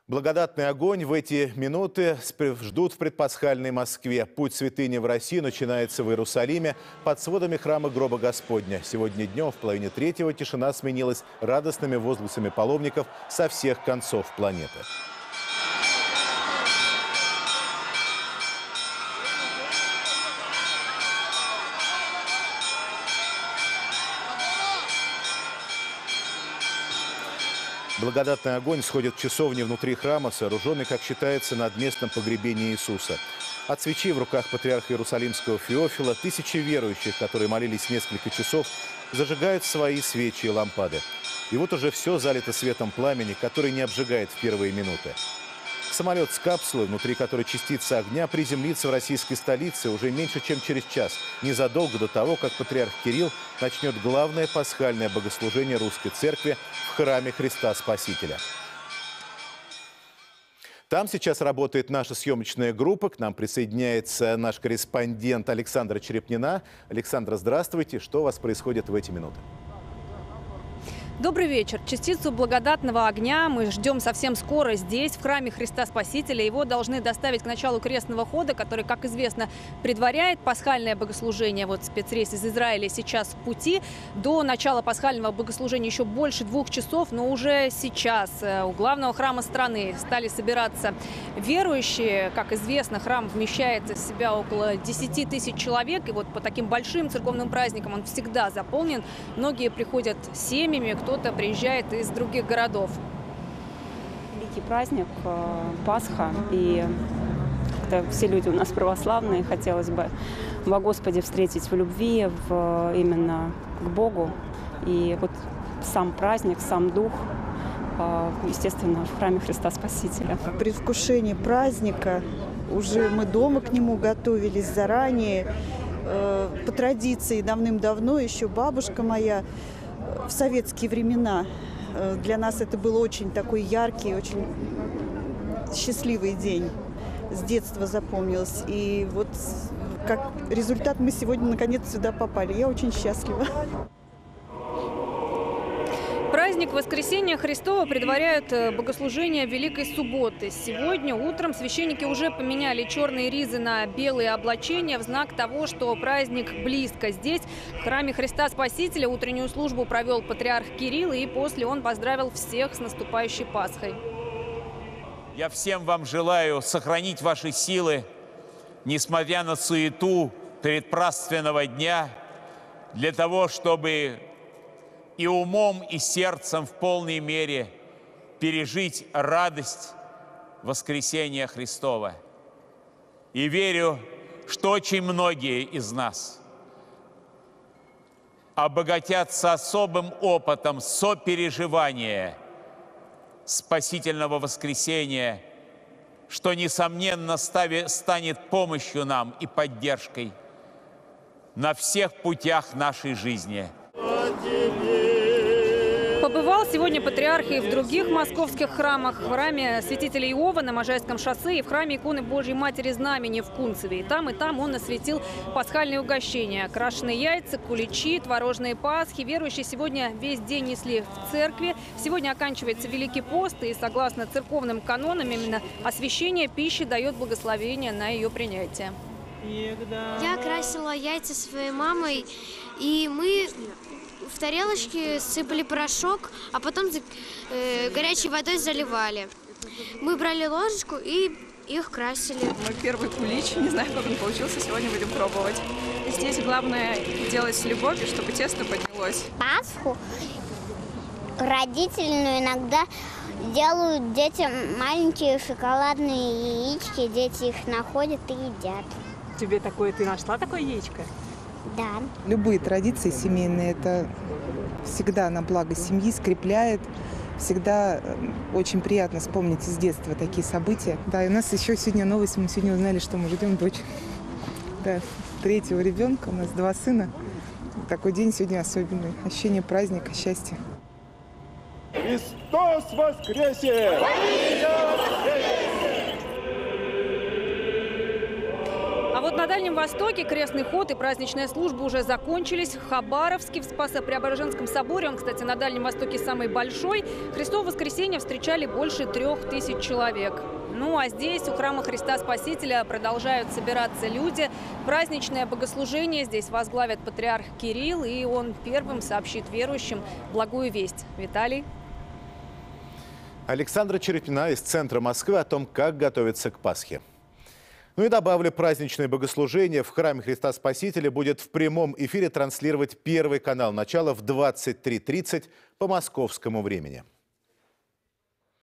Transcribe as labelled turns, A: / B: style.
A: Благодатный огонь в эти минуты ждут в предпасхальной Москве. Путь святыни в Россию начинается в Иерусалиме под сводами храма Гроба Господня. Сегодня днем в половине третьего тишина сменилась радостными возгласами паломников со всех концов планеты. Благодатный огонь сходит в часовне внутри храма, сооруженный, как считается, над местом погребения Иисуса. От свечей в руках патриарха Иерусалимского Феофила тысячи верующих, которые молились несколько часов, зажигают свои свечи и лампады. И вот уже все залито светом пламени, который не обжигает в первые минуты. Самолет с капсулой, внутри которой частица огня, приземлится в российской столице уже меньше, чем через час, незадолго до того, как патриарх Кирилл начнет главное пасхальное богослужение Русской Церкви в храме Христа Спасителя. Там сейчас работает наша съемочная группа. К нам присоединяется наш корреспондент Александра Черепнина. Александра, здравствуйте. Что у вас происходит в эти минуты?
B: Добрый вечер. Частицу благодатного огня мы ждем совсем скоро здесь, в храме Христа Спасителя. Его должны доставить к началу крестного хода, который, как известно, предваряет пасхальное богослужение. Вот спецрейс из Израиля сейчас в пути. До начала пасхального богослужения еще больше 2 часов, но уже сейчас у главного храма страны стали собираться верующие. Как известно, храм вмещает в себя около 10 тысяч человек. И вот по таким большим церковным праздникам он всегда заполнен. Многие приходят с семьями, кто-то приезжает из других городов.
C: Великий праздник, Пасха, и как-то все люди у нас православные, хотелось бы во Господе встретить в любви, именно к Богу. И вот сам праздник, сам дух, естественно, в храме Христа Спасителя.
D: Предвкушение праздника, уже мы дома к нему готовились заранее. По традиции давным-давно еще бабушка моя в советские времена. Для нас это был очень такой яркий, очень счастливый день. С детства запомнилось. И вот как результат мы сегодня наконец сюда попали. Я очень счастлива.
B: Праздник Воскресения Христова предваряют богослужение Великой Субботы. Сегодня утром священники уже поменяли черные ризы на белые облачения в знак того, что праздник близко. Здесь, в храме Христа Спасителя, утреннюю службу провел патриарх Кирилл, и после он поздравил всех с наступающей Пасхой.
E: Я всем вам желаю сохранить ваши силы, несмотря на суету предпраздничного дня, для того, чтобы и умом, и сердцем в полной мере пережить радость воскресения Христова. И верю, что очень многие из нас обогатятся особым опытом сопереживания спасительного воскресения, что, несомненно, станет помощью нам и поддержкой на всех путях нашей жизни.
B: Побывал сегодня патриарх и в других московских храмах. В храме святителя Иова на Можайском шоссе и в храме иконы Божьей Матери Знамени в Кунцеве. И там он осветил пасхальные угощения. Крашеные яйца, куличи, творожные пасхи. Верующие сегодня весь день несли в церкви. Сегодня оканчивается Великий пост, и согласно церковным канонам именно освящение пищи дает благословение на ее принятие.
F: Я красила яйца своей мамой, и мы в тарелочке сыпали порошок, а потом горячей водой заливали. Мы брали ложечку и их красили.
G: Мой первый кулич, не знаю, как он получился, сегодня будем пробовать. Здесь главное делать с любовью, чтобы тесто поднялось.
H: Пасху родительную иногда делают детям маленькие шоколадные яички, дети их находят и едят.
G: Ты нашла такое яичко?
H: Да.
I: Любые традиции семейные, это всегда на благо семьи, скрепляет. Всегда очень приятно вспомнить из детства такие события. Да, и у нас еще сегодня новость, мы сегодня узнали, что мы ждем дочь. Да, 3-го ребенка, у нас 2 сына. Такой день сегодня особенный. Ощущение праздника, счастья.
J: Христос воскресе!
B: А вот на на Дальнем Востоке крестный ход и праздничная служба уже закончились. В Хабаровске, в Спасо-Преображенском соборе, он, кстати, на Дальнем Востоке самый большой, Христово воскресенье встречали больше 3000 человек. Ну а здесь, у храма Христа Спасителя, продолжают собираться люди. Праздничное богослужение здесь возглавит патриарх Кирилл, и он первым сообщит верующим благую весть. Виталий.
A: Александра Черепнина из центра Москвы о том, как готовиться к Пасхе. Ну и добавлю, праздничное богослужение в храме Христа Спасителя будет в прямом эфире транслировать Первый канал. Начало в 23:30 по московскому времени.